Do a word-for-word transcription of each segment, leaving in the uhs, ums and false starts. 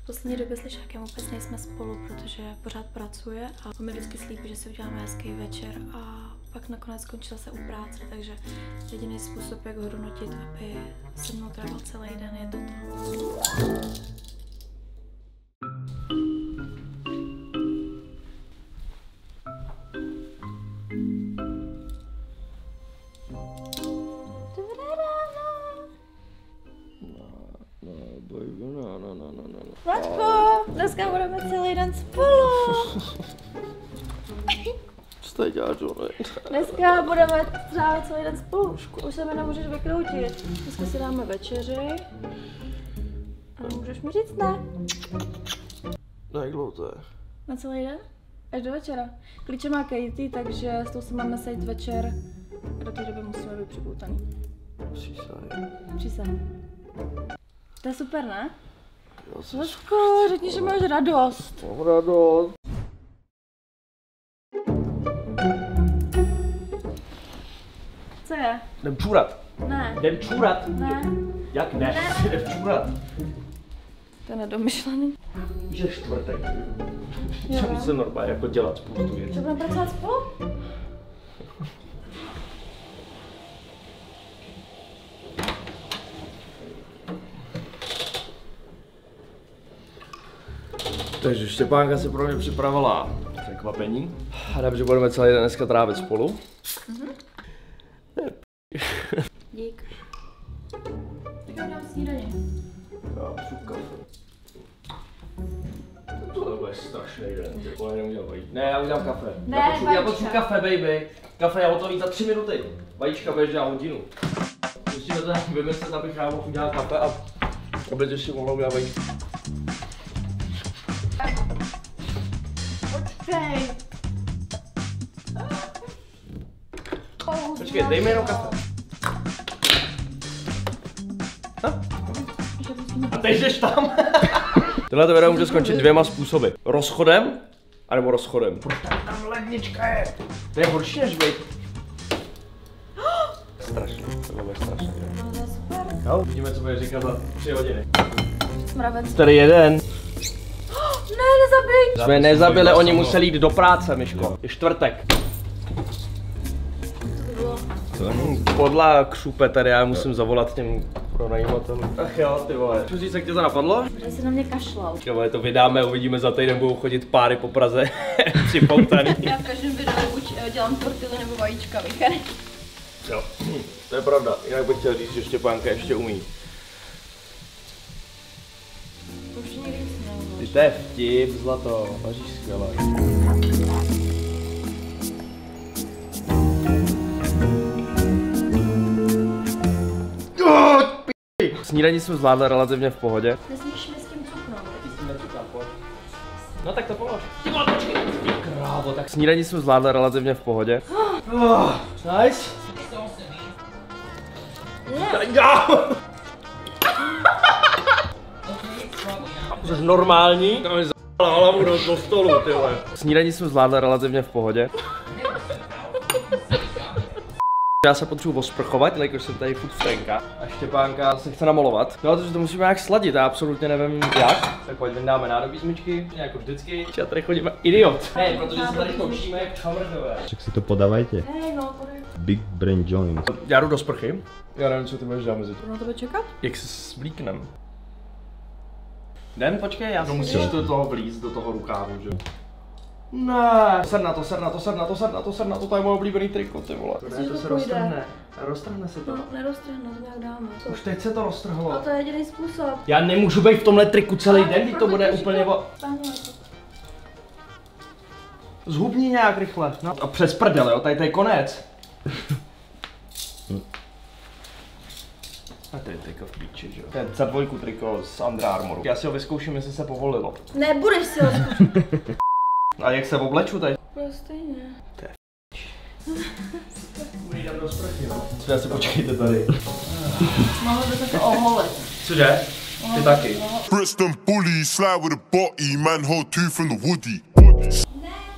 V poslední době s Lišákem vůbec nejsme spolu, protože pořád pracuje a on mi vždycky slíbí, že si uděláme hezký večer a pak nakonec skončil se u práce, takže jediný způsob, jak ho donutit, aby se mnou trávil celý den, je toto. Vládko, dneska budeme celý den spolu. Co tady děláš, Johnny? Dneska budeme trávit celý den spolu. Už se mi nemůžeš vykroutit. Dneska si dáme večeři. A můžeš mi říct ne? No jak dlouho to je? Na celý den? Až do večera. Klíče má Katie, takže s tou se máme sejít večer. A do té doby musíme být připoutaný. Přísahej. Přísahej. To je super, ne? Já Leško, řekni, že máš radost. Mám radost. Co je? Jdem čůrat. Ne. Jdem čůrat. Ne. Jak ne? Ne. Jdem čůrat. To je nedomyšlený. Víš, že čtvrtek. Jo. Chtěl se normálně jako dělat spoustu věcí. Co budeme pracovat spolu? Takže Štěpánka se pro mě připravila překvapení. A dám, že budeme celý den dneska trávit spolu. Mhm. Dík. Tak já dám snídaně. Já šup kafe. To bude strašný den, ty vole, neudělám vajíčka. Ne, já udělám kafe. Ne, já potřebuji, já vajíčka. potřebuji kafe, baby. Kafe je hotový za tři minuty. Vajíčka budeš na hodinu. Musíme to vymyslet, abych já mohl udělat kafe a aby ještě mohla udělat vajíčka. Počkej. Počkej, dej mi jenom kafe. Ha? A teď jdeš tam. Tohle video může skončit dvěma způsoby. Rozchodem, anebo rozchodem. Proč tady tam lednička je? To je horší než být. Strašně, tohle bude strašně. No to je super. Jo, vidíme, co bude říkat za tři hodiny. Smravec. Tady jeden. Ne, nezabij. Jsme nezabili, oni museli jít do práce, Myško. Je čtvrtek. Podla křupe tady, já musím zavolat těm pronajímatelům. Ach jo, ty vole. Co říct, jak tě to napadlo? Že si na mě kašlal. Jo, to vydáme, uvidíme za týden, budou chodit páry po Praze připoutaný. Já v každém videu buď dělám tortily nebo vajíčka, vychary. Jo, to je pravda. Jinak bych chtěl říct, že Štěpánka ještě umí. To už nikdy nic neuděláš. Ty to je vtip, zlato, vaříš skvěle. Snídaní jsme zvládli relativně v pohodě. Nesmíš mi s tím cuknout. No tak to polož. Ty vole, počkej. Ty krávo, tak snídaní jsme zvládli relativně v pohodě. Oh, nice. Já. Jsi normální? Tam mi z***la hlavu do, do stolu, ty vole. Snídaní jsme zvládli relativně v pohodě. Já se potřebuji osprchovat, jelikož jsem tady furt v trenka. A Štěpánka se chce namalovat. No, takže to musíme nějak sladit, já absolutně nevím jak. Tak pojď, dáme nádobí smyčky, jako vždycky. Já tady chodíme idiot. Ne, protože se tady koušíme jak čamrdové. Tak si to podávajte. Hej, no, podej. Big Brain Joint. Já jdu do sprchy. Já nevím, co ty budeš dělat mezi tím. Na tebe čekat? Jak se svlíknem. Den, počkej, já no, musíš do toho vlízt, do toho rukávu, že? Ne. Ser na to, ser na to, ser na to, ser na to, ser na to, to je moje oblíbený triko, ty vole. Myslíš, Ne, že to to se půjde? roztrhne. Roztrhne se to. No, neroztrhne, to nějak dáme. Už teď se to roztrhlo. A to je jediný způsob. Já nemůžu být v tomhle triku celý Ale den, když to proto bude ti úplně říkám, o... stáhni to. Zhubni nějak rychle. No. A přes prdel, jo, tady to je konec. A to je triko v píči, že jo. To je za dvojku triko z Under Armouru. Já si ho vyzkouším, jestli se povolilo. Nebudeš si ho zkusit. A jak se obleču teď? Bude stejně. Jdem do sprchy, no. Co já si počkejte tady. Mohli by se to oholit. Cože? Ty taky. Brixton bully, slide with a body, man hold two from the woody. Ne,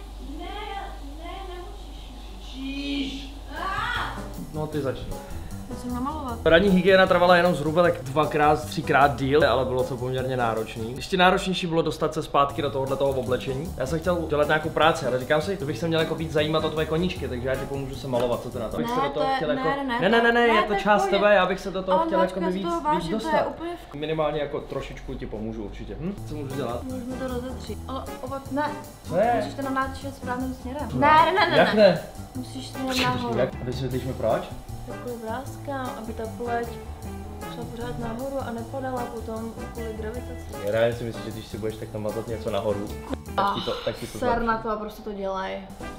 ne, ne, nemusíš. No ty začni. musím namalovat. Ranní hygiena trvala jenom zhruba tak dvakrát, třikrát díl, ale bylo to poměrně náročný. Ještě náročnější bylo dostat se zpátky do tohohle toho oblečení. Já jsem chtěl dělat nějakou práci, ale říkám si, to bych se měl jako víc zajímat o tvoje koníčky, takže já ti pomůžu se malovat, co ty na to. Abych Ne, se do toho to je- chtěl ne, jako... ne, ne, ne, ne, ne, ne, ne, je to to je část v pohodě. tebe, já bych se do toho Ale chtěl jako mačka, víc, z toho víc vážím, to je dostat. úplně v- Minimálně jako trošičku ti pomůžu určitě. Hm? Co můžu dělat? Můžeme to rozetřít. Ale oba, ne. Co je? Musíš to nanáčet správným směrem. Ne, ne, ne, ne. Jak ne? Musíš směrem nahoru. Jak? Vysvětlíš mi proč? Takový vrázka, aby ta pleť šla pořád nahoru a nepadala potom kvůli gravitaci. Já reálně si myslím, že když si budeš tak namazat něco nahoru, tak ti to, tak ti to Ser zlepší. na to a prostě to dělej.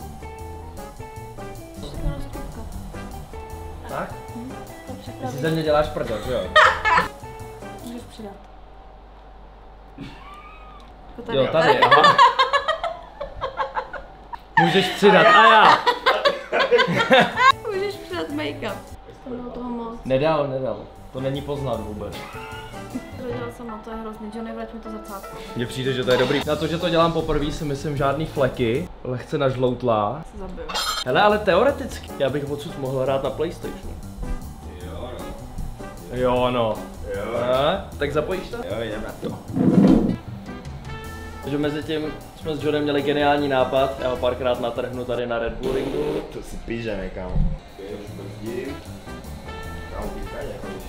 Taková nastupka. Tak? Hm, to Ty si připravíš. ze mě děláš prdel, že jo? Můžeš přidat. Jako tady. Jo, tady, aha. Můžeš přidat, a já. Můžeš přidat make-up. To bylo toho moc. Nedal, nedal. To není poznat vůbec. To dělal sama, to je hrozný. Johnny, vrať mi to zrcátko. Mně přijde, že to je dobrý. Na to, že to dělám poprvé, si myslím žádný fleky, lehce nažloutlá. Se zabiju. Hele, ale teoreticky, já bych odsud mohl hrát na PlayStation. Jo, no. Jo, no. Jo. A? Tak zapojíš to? Jo, jdeme na to. Takže mezi tím jsme s Johnem měli geniální nápad, já ho párkrát natrhnu tady na Red Bull ringu. To si pížeme, kámo. Já už brzdím. Kámo, píkaň, jako když...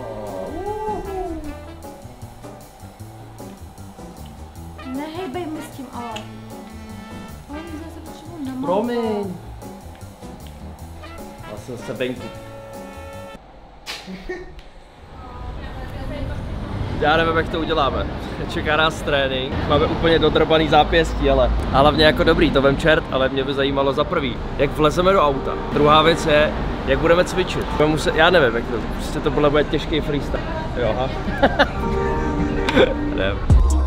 Nehejbej mi s tím, ale. Ale my se potřebuji namalovat. Promiň. Já jsem se venku. Já nevím, jak to uděláme. Čeká nás trénink, máme úplně dodrbaný zápěstí, ale a hlavně jako dobrý, to vem čert, ale mě by zajímalo za prvý, jak vlezeme do auta. Druhá věc je, jak budeme cvičit. Budeme muset, já nevím, jak to, prostě to bude těžký freestyle. Jo, aha. Nevím.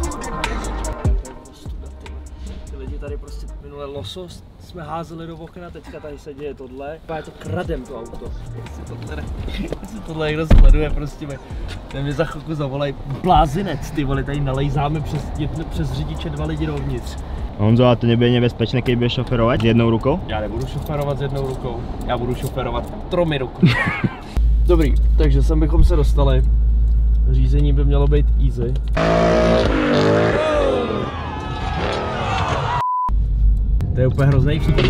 Ty lidi tady prostě minule losos jsme házeli do okna, teďka tady se děje tohle. Já to kradem to auto. Jestli to tady, jestli tohle někdo sleduje, prostě mě, mě za chvilku zavolají blázinec, ty vole, tady nalejzáme přes, jedno, přes řidiče dva lidi dovnitř. Honzo, a to nebude nebezpečné, když budeš šoferovat s jednou rukou? Já nebudu šoferovat s jednou rukou, já budu šoferovat tromi rukou. Dobrý, takže sem bychom se dostali. Řízení by mělo být easy. To je úplně hrozný příklad.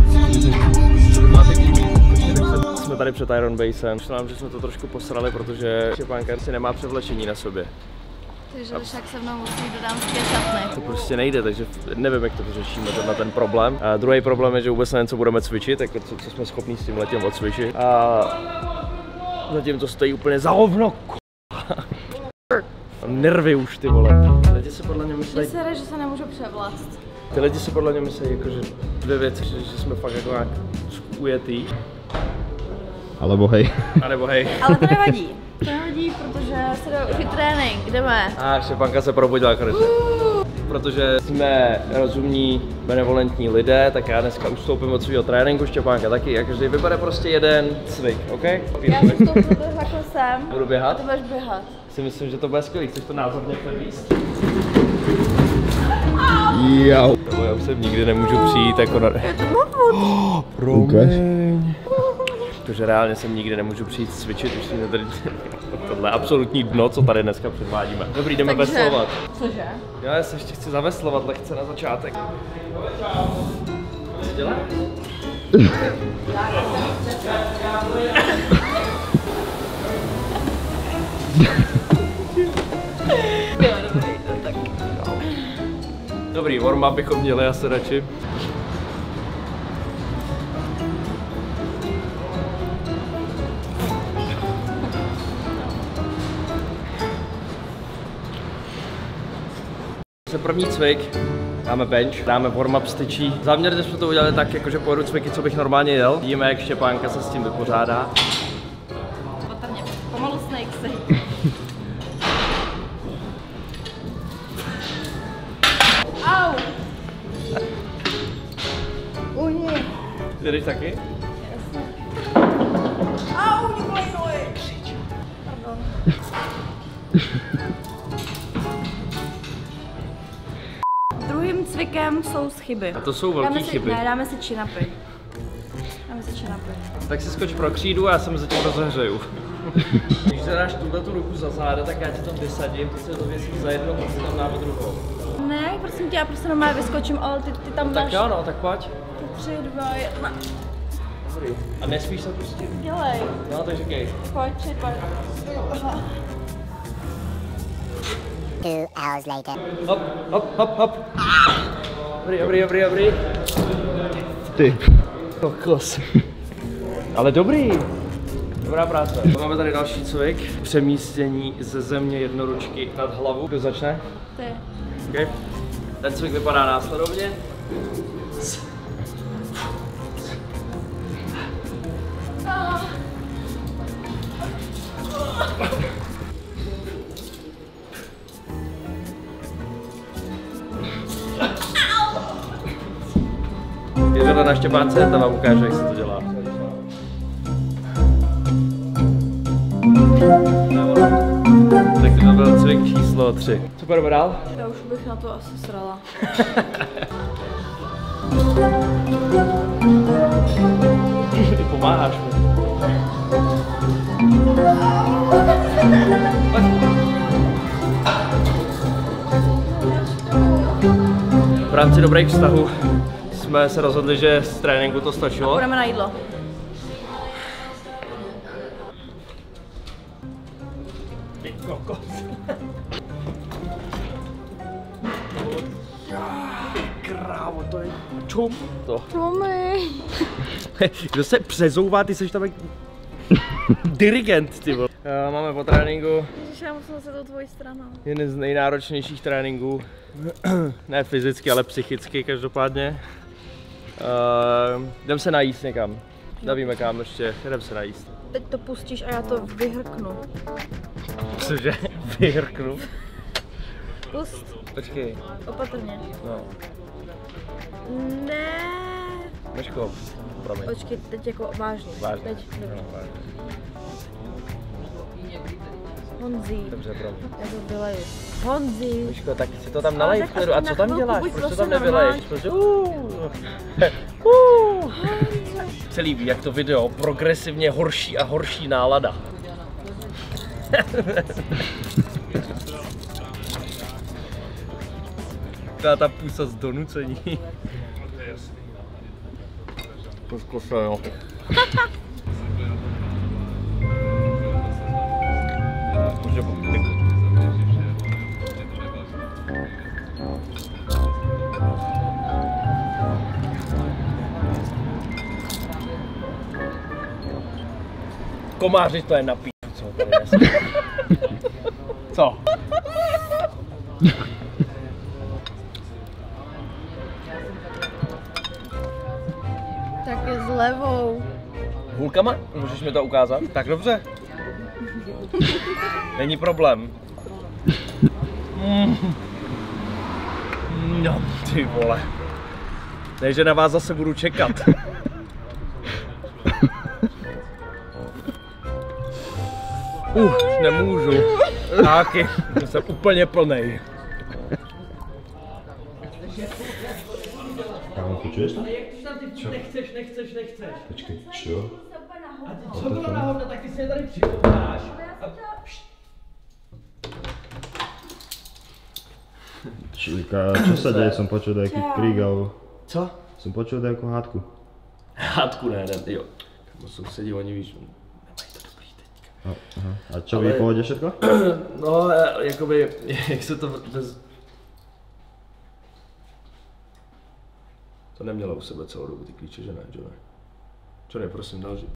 Jsme tady před Iron Basem. Šlo nám, že jsme to trošku posrali, protože Štěpánka si nemá převlečení na sobě. Takže když tak se mnou musí do dámské šatny. To prostě nejde, takže nevím, jak to vyřešíme, na ten problém. A druhý problém je, že vůbec nevím, co budeme cvičit, jako co, co jsme schopni s tím letem odcvičit. A zatím to stojí úplně za hovno. Nervy už, ty vole. Lidi si podle mě myslí... Že se že se nemůžu převláct. Ty lidi si podle mě myslí, jako, že dvě věci, že, že jsme fakt jako nějak ujetý. Alebo hej. A nebo hej. Ale to nevadí. To nevadí, protože se jde uchyt trénink. Jdeme. A Štěpánka se probudila konečně. Protože jsme rozumní, benevolentní lidé, tak já dneska ustoupím od svého tréninku, Štěpánka taky. A každý vybere prostě jeden cvik, OK? Já ustoupím, protože takhle jsem. Budu A běhat? ty budeš běhat. Si myslím, že to bude skvělý. Chceš to názorně předvíst? Jau. Nebo já už sem nikdy nemůžu přijít jako na... Oh, Ukaž. Protože reálně sem nikdy nemůžu přijít cvičit, už si tady tohle absolutní dno, co tady dneska předvádíme. Dobrý, jdeme Takže- veslovat. Cože? Já se ještě chci zaveslovat lehce na začátek. Co děláš? Dobrý, warm-up bychom měli asi radši. První cvik, dáme bench, dáme warm-up styčí. Záměrně jsme to udělali tak, jakože pojedu cviky, co bych normálně jel. Vidíme, jak Štěpánka se s tím vypořádá. Patrně. Pomalu snake stay. Au! Ujni. Ty jdeš taky? Au, mě bolí nohy. Pardon. Druhým cvikem jsou chyby. A to jsou velké dáme si, chyby. Ne, dáme si chin-upy. Dáme se napojit. Tak si skoč pro křídu a já se mezi tím rozehřeju. Když zadáš tuhle tu ruku za záda, tak já ti tam vysadím, ty se to věsíš za jednou, a si tam dáme druhou. Ne, prosím tě, já prostě normálně vyskočím, ale ty, ty tam dáš... Tak jo, no, tak pojď. Tři, dva, jedna. Dobrý. A nesmíš se pustit? Dělej. No, tak říkej. Pojď, tři, dva, jedna. Two hours later. Hop, hop, hop, hop. Dobrý, dobrý, dobrý, dobrý. Ty. Kokos. Ale dobrý. Dobrá práce. Máme tady další cvik. Přemístění ze země jednoručky nad hlavu. Kdo začne? Ty. Okay. Ten cvik vypadá následovně. Je to na Štěpánce, ta vám ukáže, jak se to dělá. Tak to byl cvik číslo tři. Co půjdeme dál? Já už bych na to asi srala. Ty pomáháš mi. V rámci dobrých vztahů jsme se rozhodli, že z tréninku to stačilo. Půjdeme na jídlo. Ty kokos. Krávo, to je čum. To. Čumy. Kdo se přezouvá, ty seš tam jak dirigent, ty vole. Máme po tréninku Ježiš, já musím se tou tvojí stranou. jeden z nejnáročnějších tréninků. Ne fyzicky, ale psychicky každopádně. Uh, jdem se najíst někam. Nevíme kam ještě, jdem se najíst. Teď to pustíš a já to vyhrknu. Cože? Vyhrknu? Pust. Počkej. Opatrně. No. Ne. Meško, promiň. Počkej, teď jako vážně. Vážně. Teď, dobře. No, vážně. Honzí. Dobře, promiň. Já to vyleju. Honzí. Myško, tak si to tam Ale nalej tak v klidu. A aspoň co na tam chvilku, děláš? buď Proč to prostě tam nevyleješ? normální. Protože uh, uh. Se líbí, jak to video, progresivně horší a horší nálada. Ta ta pusa z donucení. Trošku se, jo. Komáři, to je na pí***, co tady dneska. Co? Tak je s levou. Hůlkama? Můžeš mi to ukázat? Tak dobře. Není problém. Mm. No, ty vole. Takže na vás zase budu čekat. Už nemůžu. Taky, jsem úplně plnej. Kámo, počuješ to? Čo? Nechceš, nechceš, nechceš. Počkej, čo? A co bylo náhodou, tak ty si mě tady přikoukáš. Číka, čo sa deje? Som počul nejaký krík alebo... Co? Som počul nejakú hádku. Hádku ne, ne, jo. Kamo sousedí, oni víš, nemají to dobrý teďka. A, aha. A čo, Ale- vy pohode všetko? No, jakoby, jak se to bez... To neměla u sebe celou dobu ty klíče, že ne, že ne? Čo ne, prosím, další.